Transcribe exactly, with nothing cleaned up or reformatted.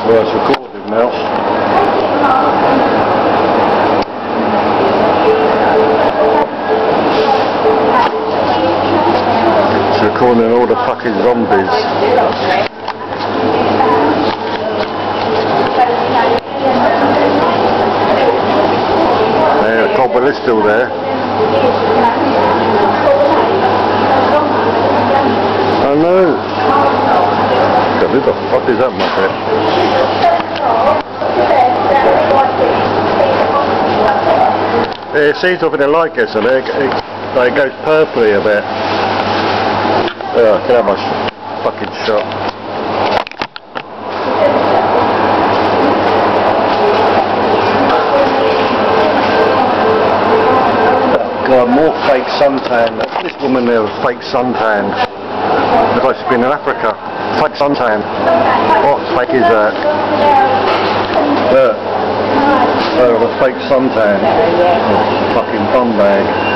Well, it's recorded now. It's recording all the fucking zombies. Yeah, Cobble is still there. I know. Who the fuck is that, muppet? Yeah, it seems to have been a light gets on it. It, it goes purpley a bit. Oh, I can have my fucking shot. God, more fake suntan. This woman there was fake suntan. Looks like she's been in Africa. Fake suntan. What fake is that? Look. Oh, a fake suntan. Fucking bum bag.